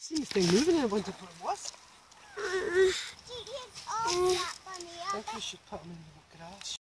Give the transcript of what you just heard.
seen this thing moving and I wondered what it was. I think we should put them in the grass.